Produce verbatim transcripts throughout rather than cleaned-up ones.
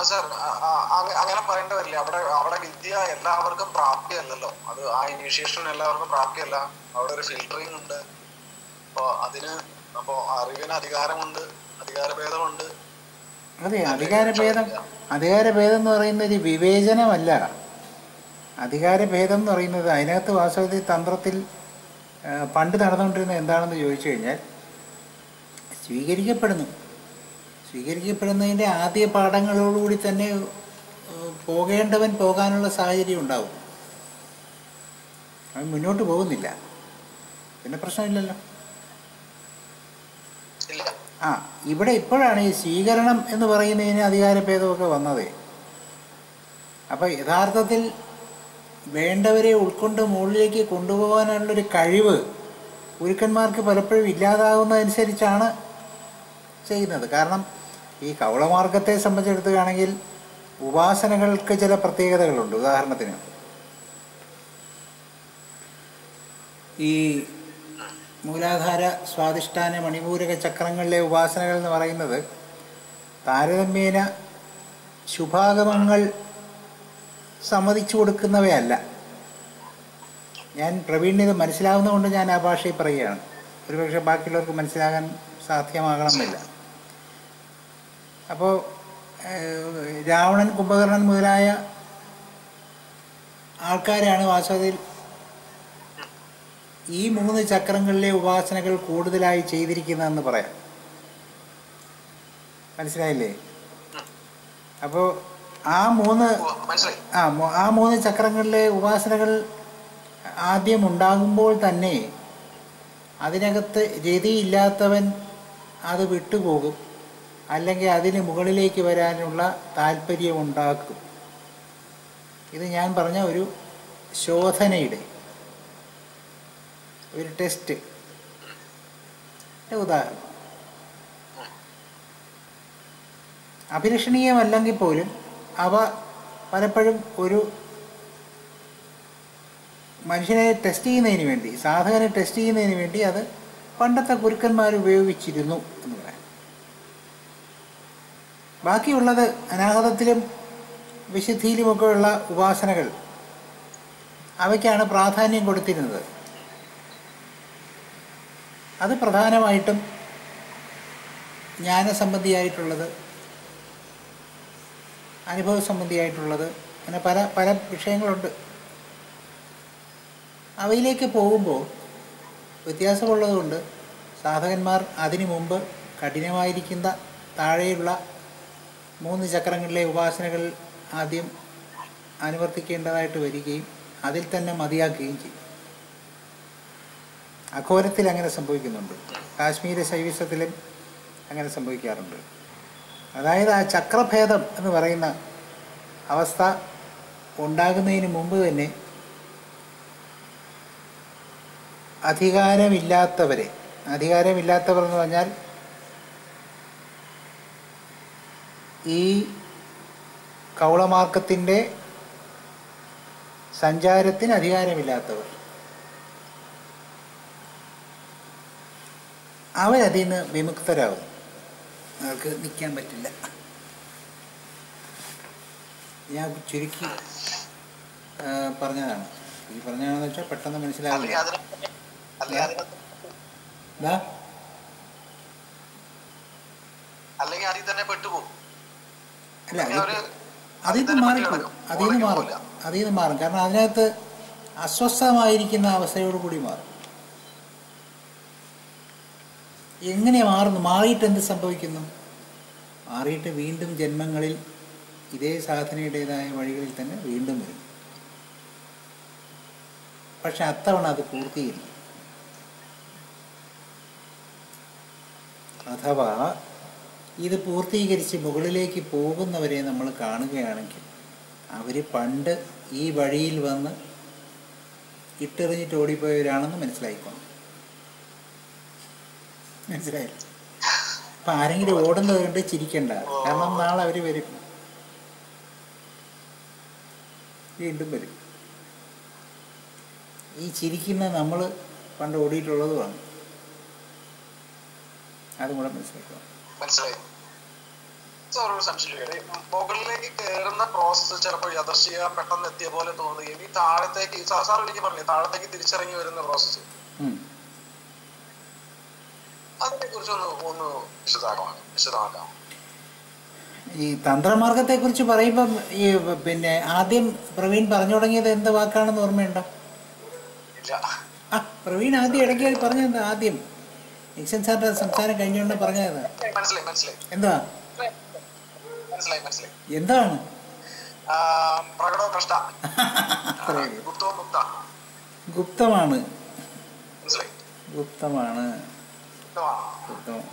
Sir അങ്ങനെ പറയേണ്ടി വരില്ല. അവിടെ അവിടെ വിദ്യ എല്ലാവർക്കും പ്രാപ്തിയല്ലല്ലോ. അത് ആ ഇനീഷ്യേഷൻ എല്ലാവർക്കും പ്രാപ്തിയല്ല. അവിടെ ഒരു ഫിൽറ്ററിങ് ഉണ്ട്. അപ്പൊ അതിന് അപ്പൊ അറിവിന് അധികാരമുണ്ട്, അധികാരഭേദമുണ്ട്. അതെ, അധികാരഭേദം അധികാരഭേദം എന്ന് പറയുന്നത് ഒരു വിവേചനമല്ല. അധികാരഭേദം എന്ന് പറയുന്നത് അതിനകത്ത് വാസ്തവത്തിൽ തന്ത്രത്തിൽ പണ്ട് നടന്നുകൊണ്ടിരുന്നത് എന്താണെന്ന് ചോദിച്ചു കഴിഞ്ഞാൽ, സ്വീകരിക്കപ്പെടുന്നു സ്വീകരിക്കപ്പെടുന്നതിൻ്റെ ആദ്യ പാഠങ്ങളോടുകൂടി തന്നെ പോകേണ്ടവൻ പോകാനുള്ള സാഹചര്യം ഉണ്ടാവും. അവൻ മുന്നോട്ട് പോകുന്നില്ല, പിന്നെ പ്രശ്നമില്ലല്ലോ. ആ ഇവിടെ ഇപ്പോഴാണ് ഈ സ്വീകരണം എന്ന് പറയുന്നതിന് അധികാരഭേദമൊക്കെ വന്നത്. അപ്പോൾ യഥാർത്ഥത്തിൽ വേണ്ടവരെ ഉൾക്കൊണ്ട് മുകളിലേക്ക് കൊണ്ടുപോകാനുള്ളൊരു കഴിവ് ഗുരുക്കന്മാർക്ക് പലപ്പോഴും ഇല്ലാതാകുന്നതനുസരിച്ചാണ് ചെയ്യുന്നത്. കാരണം ഈ കൗളമാർഗത്തെ സംബന്ധിച്ചെടുക്കുകയാണെങ്കിൽ ഉപാസനകൾക്ക് ചില പ്രത്യേകതകളുണ്ട്. ഉദാഹരണത്തിന് ഈ മൂലാധാര, സ്വാധിഷ്ഠാന, മണിപൂരക ചക്രങ്ങളിലെ ഉപാസനകൾ എന്ന് പറയുന്നത് താരതമ്യേന ശുഭാഗമങ്ങൾ സമ്മതിച്ചു കൊടുക്കുന്നവയല്ല. ഞാൻ പ്രവീണ്യത് മനസ്സിലാവുന്നതുകൊണ്ട് ഞാൻ ആ ഭാഷയിൽ പറയുകയാണ്. ഒരുപക്ഷെ ബാക്കിയുള്ളവർക്ക് മനസ്സിലാകാൻ സാധ്യമാകണമെന്നില്ല. അപ്പോൾ രാവണൻ, കുംഭകർണൻ മുതലായ ആൾക്കാരാണ് വാസ്തവത്തിൽ ഈ മൂന്ന് ചക്രങ്ങളിലെ ഉപാസനകൾ കൂടുതലായി ചെയ്തിരിക്കുന്നതെന്ന് പറയാം. മനസ്സിലായില്ലേ? അപ്പോൾ ആ മൂന്ന് ആ ആ മൂന്ന് ചക്രങ്ങളിലെ ഉപാസനകൾ ആദ്യം ഉണ്ടാകുമ്പോൾ തന്നെ അതിനകത്ത് രതിയില്ലാത്തവൻ അത് വിട്ടുപോകും, അല്ലെങ്കിൽ അതിന് മുകളിലേക്ക് വരാനുള്ള താല്പര്യമുണ്ടാക്കും. ഇത് ഞാൻ പറഞ്ഞ ഒരു ശോധനയുടെ ഒരു ടെസ്റ്റ് ഉദാഹരണം. അഭിലഷണീയമല്ലെങ്കിൽ പോലും അവ പലപ്പോഴും ഒരു മനുഷ്യനെ ടെസ്റ്റ് ചെയ്യുന്നതിന് വേണ്ടി, സാധകനെ ടെസ്റ്റ് ചെയ്യുന്നതിന് വേണ്ടി അത് പണ്ടത്തെ ഗുരുക്കന്മാർ ഉപയോഗിച്ചിരുന്നു എന്ന് പറയാം. ബാക്കിയുള്ളത് അനാഹതത്തിലും വിശുദ്ധിയിലുമൊക്കെയുള്ള ഉപാസനകൾ, അവയ്ക്കാണ് പ്രാധാന്യം കൊടുത്തിരുന്നത്. അത് പ്രധാനമായിട്ടും ജ്ഞാനസംബന്ധിയായിട്ടുള്ളത്, അനുഭവ സംബന്ധിയായിട്ടുള്ളത്, അങ്ങനെ പല പല വിഷയങ്ങളുണ്ട്. അവയിലേക്ക് പോകുമ്പോൾ വ്യത്യാസമുള്ളതുകൊണ്ട് സാധകന്മാർ അതിനു മുമ്പ് കഠിനമായിരിക്കുന്ന താഴെയുള്ള മൂന്ന് ചക്രങ്ങളിലെ ഉപാസനകൾ ആദ്യം അനുവർത്തിക്കേണ്ടതായിട്ട് വരികയും അതിൽ തന്നെ മതിയാക്കുകയും ചെയ്യും. അഘോരത്തിൽ അങ്ങനെ സംഭവിക്കുന്നുണ്ട്, കാശ്മീര ശൈവിസത്തിലും അങ്ങനെ സംഭവിക്കാറുണ്ട്. അതായത് ആ ചക്രഭേദം എന്ന് പറയുന്ന അവസ്ഥ ഉണ്ടാകുന്നതിന് മുമ്പ് തന്നെ അധികാരമില്ലാത്തവരെ, അധികാരമില്ലാത്തവർ എന്ന് പറഞ്ഞാൽ ഈ കൗളമാർഗത്തിൻ്റെ സഞ്ചാരത്തിന് അധികാരമില്ലാത്തവർ, അവരതിൽ നിന്ന് വിമുക്തരാകും. അവർക്ക് നിൽക്കാൻ പറ്റില്ല. ഞാൻ ചുരുക്കി പറഞ്ഞതാണ്. ഈ പറഞ്ഞതാണെന്ന് വെച്ചാൽ പെട്ടെന്ന് മനസ്സിലാവില്ല. അല്ല, അതിൽ നിന്ന് മാറിപ്പോകും, അതിൽ നിന്ന് മാറും, അതിൽ നിന്ന് മാറും. കാരണം അതിനകത്ത് അസ്വസ്ഥമായിരിക്കുന്ന അവസ്ഥയോടുകൂടി മാറും. എങ്ങനെ മാറുന്നു? മാറിയിട്ട് എന്ത് സംഭവിക്കുന്നു? മാറിയിട്ട് വീണ്ടും ജന്മങ്ങളിൽ ഇതേ സാധനയുടേതായ വഴികളിൽ തന്നെ വീണ്ടും വരും. പക്ഷെ അത്തവണ അത് പൂർത്തിയില്ല. അഥവാ ഇത് പൂർത്തീകരിച്ച് മുകളിലേക്ക് പോകുന്നവരെ നമ്മൾ കാണുകയാണെങ്കിൽ അവർ പണ്ട് ഈ വഴിയിൽ വന്ന് ഇട്ടെറിഞ്ഞിട്ട് ഓടിപ്പോയവരാണെന്ന് മനസ്സിലായിക്കോണം. മനസ്സിലായില്ല? അപ്പം ആരെങ്കിലും ഓടുന്നത് കണ്ട് ചിരിക്കണ്ട. കാരണം നാളെ അവർ വരും, വീണ്ടും വരും. ഈ ചിരിക്കുന്ന നമ്മൾ പണ്ട് ഓടിയിട്ടുള്ളതുമാണ്. അതും കൂടെ മനസ്സിലാക്കുക. ഒരു സംശയം, മുകളിലേക്ക് കയറുന്ന പ്രോസസ്സ് ചിലപ്പോൾ യദർശിക പെട്ടെന്ന് എത്തിയ പോലെ തോന്നുകയും ഈ താഴത്തേക്ക് സാർ എനിക്ക് പറഞ്ഞു താഴത്തേക്ക് തിരിച്ചിറങ്ങി വരുന്ന പ്രോസസ്സ്, അതിനെ കുറിച്ചൊന്ന് ഒന്ന് വിശദമാക്കാം വിശദമാക്കാം ഈ തന്ത്രമാർഗത്തെ കുറിച്ച് പറയുമ്പം ഈ പിന്നെ ആദ്യം പ്രവീൺ പറഞ്ഞു തുടങ്ങിയത് എന്ത് വാക്കാണെന്ന് ഓർമ്മയുണ്ടോ? ആ പ്രവീൺ ആദ്യം ഇടയ്ക്ക് പറഞ്ഞത് ആദ്യം നിക്സൺ സാറിന്റെ സംസാരം കഴിഞ്ഞുകൊണ്ട് പറഞ്ഞത് എന്താ എന്താണ് ഗുപ്തമാണ് ഗുപ്തമാണ് ഗുപ്തം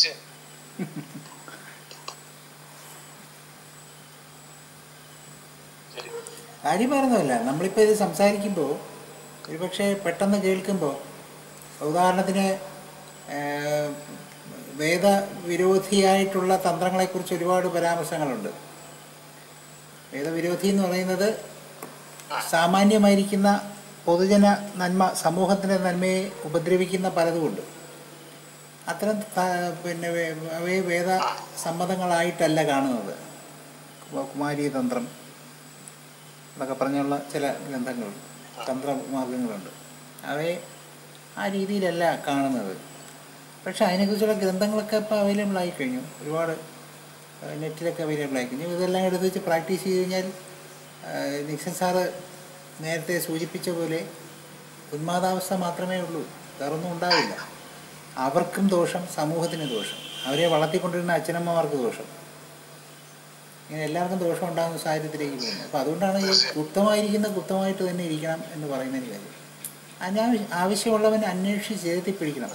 കാര്യം പറയുന്നതല്ല. നമ്മളിപ്പോൾ ഇത് സംസാരിക്കുമ്പോൾ ഒരുപക്ഷെ പെട്ടെന്ന് കേൾക്കുമ്പോൾ ഉദാഹരണത്തിന് വേദവിരോധിയായിട്ടുള്ള തന്ത്രങ്ങളെക്കുറിച്ച് ഒരുപാട് പരാമർശങ്ങളുണ്ട്. വേദവിരോധി എന്ന് പറയുന്നത് സാമാന്യമായിരിക്കുന്ന പൊതുജന നന്മ, സമൂഹത്തിൻ്റെ നന്മയെ ഉപദ്രവിക്കുന്ന പലതുമുണ്ട്. അത്തരം പിന്നെ അവയെ വേദ സമ്മതങ്ങളായിട്ടല്ല കാണുന്നത്. കുമാരീ തന്ത്രം എന്നൊക്കെ പറഞ്ഞുള്ള ചില ഗ്രന്ഥങ്ങളുണ്ട്, തന്ത്രമാർഗങ്ങളുണ്ട്. അവയെ ആ രീതിയിലല്ല കാണുന്നത്. പക്ഷെ അതിനെക്കുറിച്ചുള്ള ഗ്രന്ഥങ്ങളൊക്കെ ഇപ്പോൾ അവൈലബിൾ ആയിക്കഴിഞ്ഞു, ഒരുപാട് നെറ്റിലൊക്കെ അവൈലബിൾ ആയിക്കഴിഞ്ഞു. ഇതെല്ലാം എടുത്ത് വെച്ച് പ്രാക്ടീസ് ചെയ്ത് കഴിഞ്ഞാൽ നിക്സൺ സാറ് നേരത്തെ സൂചിപ്പിച്ച പോലെ ഉന്മാദാവസ്ഥ മാത്രമേ ഉള്ളൂ, വേറൊന്നും ഉണ്ടാവില്ല. അവർക്കും ദോഷം, സമൂഹത്തിന് ദോഷം, അവരെ വളർത്തിക്കൊണ്ടിരുന്ന അച്ഛനമ്മമാർക്ക് ദോഷം, ഇങ്ങനെ എല്ലാവർക്കും ദോഷം ഉണ്ടാകുന്ന സാഹചര്യത്തിലേക്ക് പോകുന്നത്. അപ്പോൾ അതുകൊണ്ടാണ് ഈ ഗുപ്തമായിരിക്കുന്ന ഗുപ്തമായിട്ട് തന്നെ ഇരിക്കണം എന്ന് പറയുന്നതിന് കാര്യം. അനാവശ്യ ആവശ്യമുള്ളവൻ അന്വേഷിച്ച് ചേർത്തി പിടിക്കണം.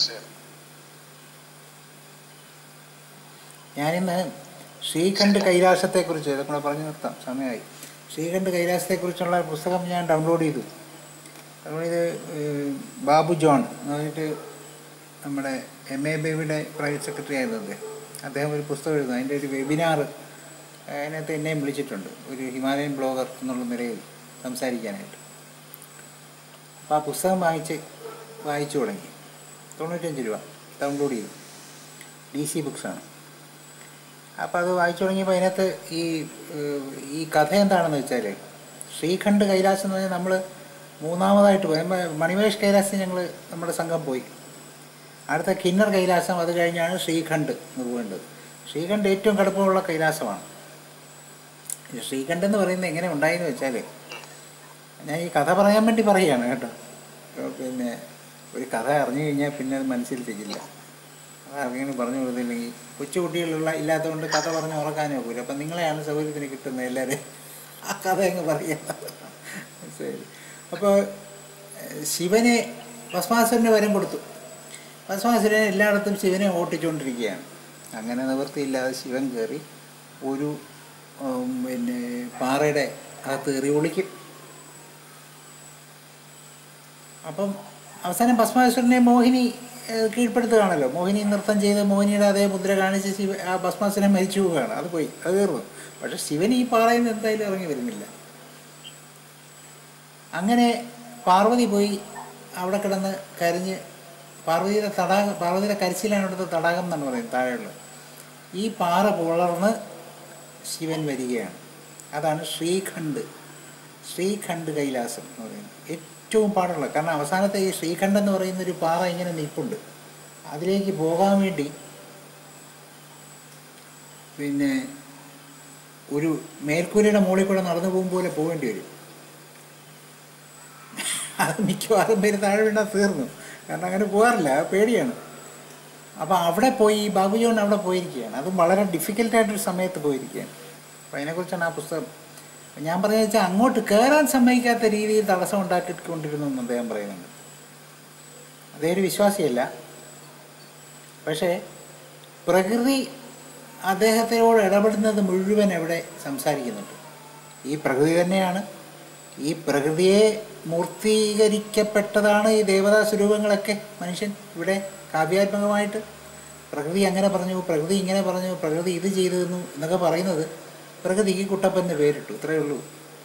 ഞാനിന്ന് ശ്രീഖണ്ഡ് കൈലാസത്തെക്കുറിച്ച് ഇതൊക്കെ കൂടെ പറഞ്ഞു നിർത്താം, സമയമായി. ശ്രീഖണ്ഡ് കൈലാസത്തെക്കുറിച്ചുള്ള പുസ്തകം ഞാൻ ഡൗൺലോഡ് ചെയ്തു. ഡൗൺലോഡ് ചെയ്ത് ബാബു ജോൺ എന്ന് പറഞ്ഞിട്ട് നമ്മുടെ എം എ ബേബിയുടെ പ്രൈവറ്റ് സെക്രട്ടറി ആയിരുന്നു അദ്ദേഹം. അദ്ദേഹം ഒരു പുസ്തകം എഴുതുന്നു. അതിൻ്റെ ഒരു വെബിനാർ അതിനകത്ത് എന്നെയും വിളിച്ചിട്ടുണ്ട്, ഒരു ഹിമാലയൻ ബ്ലോഗർ എന്നുള്ള നിലയിൽ സംസാരിക്കാനായിട്ട്. അപ്പോൾ ആ പുസ്തകം വായിച്ച് വായിച്ചു തുടങ്ങി. തൊണ്ണൂറ്റഞ്ച് രൂപ ഡൗൺലോഡ് ചെയ്തു, ഡി സി ബുക്സാണ്. അപ്പോൾ അത് വായിച്ചു തുടങ്ങിയപ്പോൾ അതിനകത്ത് ഈ ഈ കഥ എന്താണെന്ന് വെച്ചാൽ, ശ്രീഖണ്ഡ് കൈലാസം എന്ന് പറഞ്ഞാൽ നമ്മൾ മൂന്നാമതായിട്ട് പോയി. മണിമേഷ് കൈലാസം ഞങ്ങൾ നമ്മുടെ സംഘം പോയി. അടുത്ത കിന്നർ കൈലാസം, അത് കഴിഞ്ഞാണ് ശ്രീഖണ്ഡ് എന്ന് പോകേണ്ടത്. ശ്രീഖണ്ഡ് ഏറ്റവും കടുപ്പമുള്ള കൈലാസമാണ്. ശ്രീഖണ്ഡ് എന്ന് പറയുന്നത് എങ്ങനെ ഉണ്ടായെന്ന് വെച്ചാൽ, ഞാൻ ഈ കഥ പറയാൻ വേണ്ടി പറയുകയാണ് കേട്ടോ. പിന്നെ ഒരു കഥ അറിഞ്ഞു കഴിഞ്ഞാൽ പിന്നെ അത് മനസ്സിൽ തിരില്ല. അത് ആർക്കെങ്കിലും പറഞ്ഞു കൊടുത്തില്ലെങ്കിൽ, കൊച്ചു കുട്ടികളുള്ള ഇല്ലാത്തതുകൊണ്ട് കഥ പറഞ്ഞ് ഉറക്കാനേ പോകില്ല. അപ്പം നിങ്ങളെയാണ് സൗകര്യത്തിന് കിട്ടുന്നത് എല്ലാവരും ആ കഥ അങ്ങ് പറയുന്നത്. ശരി. അപ്പോൾ ശിവനെ ഭസ്മാസുരന് വരം കൊടുത്തു. ഭസ്മാസുരനെ എല്ലായിടത്തും ശിവനെ ഓട്ടിച്ചുകൊണ്ടിരിക്കുകയാണ്. അങ്ങനെ നിവൃത്തിയില്ലാതെ ശിവൻ കയറി ഒരു പിന്നെ പാറയുടെ അകത്ത് കയറി ഒളിക്കും. അപ്പം അവസാനം ഭസ്മാസുരനെ മോഹിനി കീഴ്പ്പെടുത്തുകയാണല്ലോ. മോഹിനി നൃത്തം ചെയ്ത് മോഹിനിയുടെ അതേ മുദ്ര കാണിച്ച് ശിവ ആ ഭസ്മാസുരൻ മരിച്ചു പോവുകയാണ്. അത് പോയി, അത് തീർന്നു. പക്ഷെ ശിവൻ ഈ പാറയിൽ നിന്ന് എന്തായാലും ഇറങ്ങി വരുന്നില്ല. അങ്ങനെ പാർവതി പോയി അവിടെ കിടന്ന് കരഞ്ഞ്, പാർവതിയുടെ തടാകം, പാർവതിയുടെ കരച്ചിലാണ് ഇവിടുത്തെ തടാകം എന്നാണ് പറയുന്നത് താഴെയുള്ളത്. ഈ പാറ പുളർന്ന് ശിവൻ വരികയാണ്. അതാണ് ശ്രീഖണ്ഡ്, ശ്രീഖണ്ഡ് കൈലാസം എന്ന് പറയുന്നത്. ഏറ്റവും പാടുള്ള, കാരണം അവസാനത്തെ ഈ ശ്രീഖണ്ഡ് എന്ന് പറയുന്നൊരു പാറ ഇങ്ങനെ നിൽപ്പുണ്ട്. അതിലേക്ക് പോകാൻ വേണ്ടി പിന്നെ ഒരു മേൽക്കൂരയുടെ മുകളിൽ കൂടെ നടന്നു പോകും പോലെ പോകേണ്ടി വരും. അത് മിക്കവാറും പേര് താഴെ വീണാൽ തീർന്നു, കാരണം അങ്ങനെ പോകാറില്ല, പേടിയാണ്. അപ്പോൾ അവിടെ പോയി ബാബു ജോൺ അവിടെ പോയിരിക്കുകയാണ്. അതും വളരെ ഡിഫിക്കൽട്ടായിട്ടൊരു സമയത്ത് പോയിരിക്കുകയാണ്. അപ്പോൾ അതിനെക്കുറിച്ചാണ് ആ പുസ്തകം. ഞാൻ പറഞ്ഞു വെച്ചാൽ അങ്ങോട്ട് കയറാൻ സമ്മതിക്കാത്ത രീതിയിൽ തടസ്സം ഉണ്ടാക്കിക്കൊണ്ടിരുന്നു എന്ന് അദ്ദേഹം പറയുന്നുണ്ട്. അദ്ദേഹം ഒരു വിശ്വാസിയല്ല, പക്ഷേ പ്രകൃതി അദ്ദേഹത്തിനോട് ഇടപെടുന്നത് മുഴുവൻ അവിടെ സംസാരിക്കുന്നുണ്ട്. ഈ പ്രകൃതി തന്നെയാണ്, ഈ പ്രകൃതിയെ മൂർത്തീകരിക്കപ്പെട്ടതാണ് ഈ ദേവതാ സ്വരൂപങ്ങളൊക്കെ. മനുഷ്യൻ ഇവിടെ കാവ്യാത്മകമായിട്ട് പ്രകൃതി അങ്ങനെ പറഞ്ഞു, പ്രകൃതി ഇങ്ങനെ പറഞ്ഞു, പ്രകൃതി ഇത് ചെയ്തു തന്നു എന്നൊക്കെ പറയുന്നത് പ്രകൃതിക്ക് കുട്ടപ്പൻ എന്ന് പേരിട്ടു, ഇത്രയേ ഉള്ളൂ.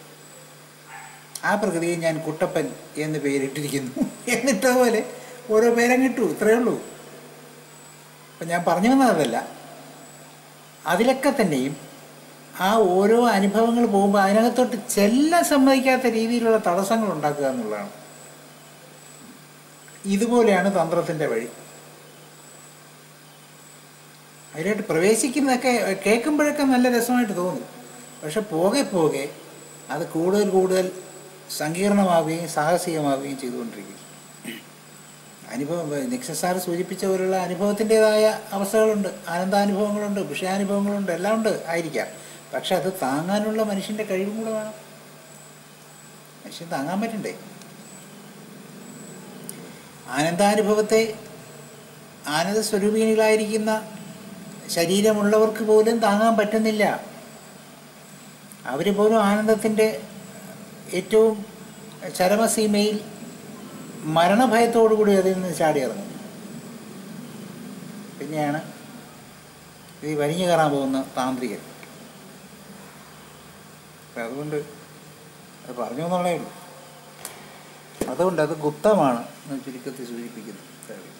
ആ പ്രകൃതിയെ ഞാൻ കുട്ടപ്പൻ എന്ന് പേരിട്ടിരിക്കുന്നു എന്നിട്ടതുപോലെ ഓരോ പേരും കിട്ടു, ഇത്രയേ ഉള്ളൂ. അപ്പം ഞാൻ പറഞ്ഞു വന്നതല്ല, അതിലൊക്കെ തന്നെയും ആ ഓരോ അനുഭവങ്ങൾ പോകുമ്പോൾ അതിനകത്തോട്ട് ചെല്ലാൻ സമ്മതിക്കാത്ത രീതിയിലുള്ള തടസ്സങ്ങൾ ഉണ്ടാക്കുക എന്നുള്ളതാണ്. ഇതുപോലെയാണ് തന്ത്രത്തിൻ്റെ വഴി. അതിലായിട്ട് പ്രവേശിക്കുന്നതൊക്കെ കേൾക്കുമ്പോഴൊക്കെ നല്ല രസമായിട്ട് തോന്നും. പക്ഷെ പോകെ പോകെ അത് കൂടുതൽ കൂടുതൽ സങ്കീർണമാവുകയും സാഹസികമാവുകയും ചെയ്തുകൊണ്ടിരിക്കും. അനുഭവം നിക്സൺ സാർ സൂചിപ്പിച്ച പോലുള്ള അനുഭവത്തിൻ്റേതായ അവസ്ഥകളുണ്ട്, ആനന്ദാനുഭവങ്ങളുണ്ട്, വിഷയാനുഭവങ്ങളുണ്ട്, എല്ലാം ഉണ്ട് ആയിരിക്കാം. പക്ഷെ അത് താങ്ങാനുള്ള മനുഷ്യൻ്റെ കഴിവും കൂടെ വേണം. മനുഷ്യൻ താങ്ങാൻ പറ്റണ്ടേ? ആനന്ദാനുഭവത്തെ ആനന്ദ സ്വരൂപിണികളായിരിക്കുന്ന ശരീരമുള്ളവർക്ക് പോലും താങ്ങാൻ പറ്റുന്നില്ല. അവർ പോലും ആനന്ദത്തിൻ്റെ ഏറ്റവും ചരമസീമയിൽ മരണഭയത്തോടുകൂടി അതിൽ നിന്ന് ചാടിയിറങ്ങും. പിന്നെയാണ് ഈ വലിഞ്ഞു കയറാൻ പോകുന്ന താന്ത്രികൻ. അപ്പം അതുകൊണ്ട് അത് പറഞ്ഞു എന്നുള്ളേ ഉള്ളൂ. അതുകൊണ്ട് അത് ഗുപ്തമാണ് എന്ന് ചുരുക്കത്തിൽ സൂചിപ്പിക്കുന്നു.